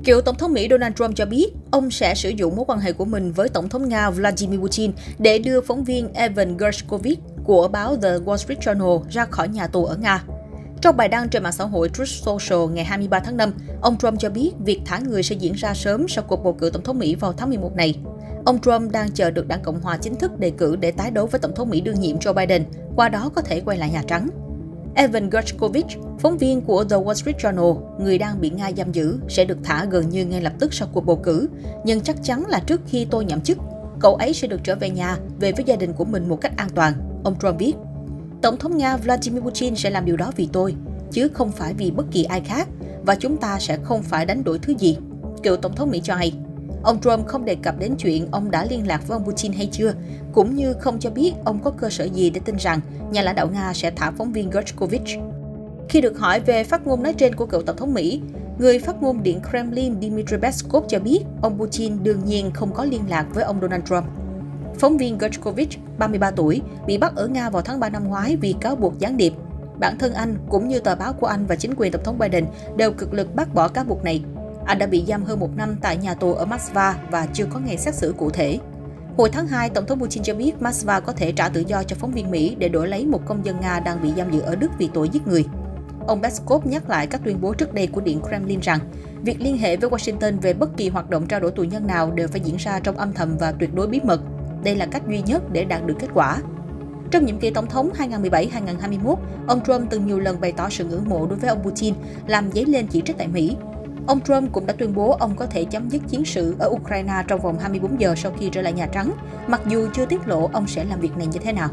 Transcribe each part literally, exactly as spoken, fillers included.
Cựu Tổng thống Mỹ Donald Trump cho biết ông sẽ sử dụng mối quan hệ của mình với Tổng thống Nga Vladimir Putin để đưa phóng viên Evan Gershkovich của báo The Wall Street Journal ra khỏi nhà tù ở Nga. Trong bài đăng trên mạng xã hội Truth Social ngày hai mươi ba tháng năm, ông Trump cho biết việc thả người sẽ diễn ra sớm sau cuộc bầu cử Tổng thống Mỹ vào tháng mười một này. Ông Trump đang chờ được Đảng Cộng hòa chính thức đề cử để tái đấu với Tổng thống Mỹ đương nhiệm Joe Biden, qua đó có thể quay lại Nhà Trắng. Evan Gershkovich, phóng viên của The Wall Street Journal, người đang bị Nga giam giữ, sẽ được thả gần như ngay lập tức sau cuộc bầu cử. Nhưng chắc chắn là trước khi tôi nhậm chức, cậu ấy sẽ được trở về nhà, về với gia đình của mình một cách an toàn, ông Trump viết. Tổng thống Nga Vladimir Putin sẽ làm điều đó vì tôi, chứ không phải vì bất kỳ ai khác, và chúng ta sẽ không phải đánh đổi thứ gì, cựu Tổng thống Mỹ cho hay. Ông Trump không đề cập đến chuyện ông đã liên lạc với ông Putin hay chưa, cũng như không cho biết ông có cơ sở gì để tin rằng nhà lãnh đạo Nga sẽ thả phóng viên Gershkovich. Khi được hỏi về phát ngôn nói trên của cựu Tổng thống Mỹ, người phát ngôn Điện Kremlin Dmitry Peskov cho biết ông Putin đương nhiên không có liên lạc với ông Donald Trump. Phóng viên Gershkovich, ba mươi ba tuổi, bị bắt ở Nga vào tháng ba năm ngoái vì cáo buộc gián điệp. Bản thân anh, cũng như tờ báo của anh và chính quyền Tổng thống Biden đều cực lực bác bỏ cáo buộc này. Anh đã bị giam hơn một năm tại nhà tù ở Moscow và chưa có ngày xét xử cụ thể. Hồi tháng hai, Tổng thống Putin cho biết Moscow có thể trả tự do cho phóng viên Mỹ để đổi lấy một công dân Nga đang bị giam giữ ở Đức vì tội giết người. Ông Peskov nhắc lại các tuyên bố trước đây của Điện Kremlin rằng việc liên hệ với Washington về bất kỳ hoạt động trao đổi tù nhân nào đều phải diễn ra trong âm thầm và tuyệt đối bí mật. Đây là cách duy nhất để đạt được kết quả. Trong nhiệm kỳ tổng thống hai nghìn không trăm mười bảy đến hai nghìn không trăm hai mươi mốt, ông Trump từng nhiều lần bày tỏ sự ngưỡng mộ đối với ông Putin, làm dấy lên chỉ trích tại Mỹ. Ông Trump cũng đã tuyên bố ông có thể chấm dứt chiến sự ở Ukraine trong vòng hai mươi bốn giờ sau khi trở lại Nhà Trắng, mặc dù chưa tiết lộ ông sẽ làm việc này như thế nào.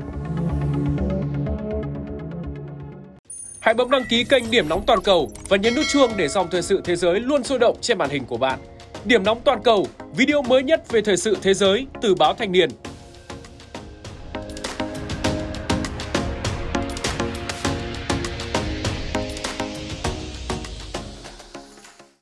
Hãy bấm đăng ký kênh Điểm Nóng Toàn Cầu và nhấn nút chuông để dòng thời sự thế giới luôn sôi động trên màn hình của bạn. Điểm Nóng Toàn Cầu, video mới nhất về thời sự thế giới từ báo Thanh niên.